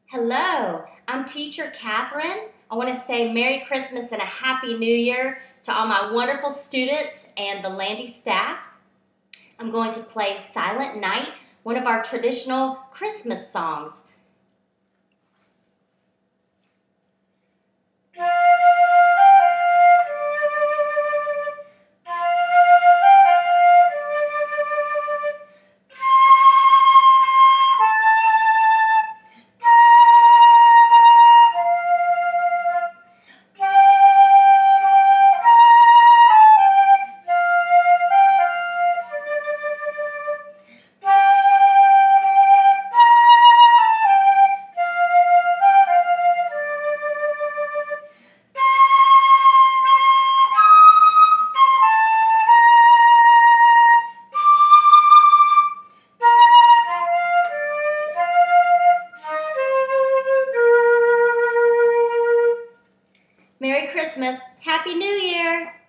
Hello, I'm teacher Catherine. I want to say Merry Christmas and a Happy New Year to all my wonderful students and the Landi staff. I'm going to play Silent Night, one of our traditional Christmas songs. Merry Christmas, Happy New Year!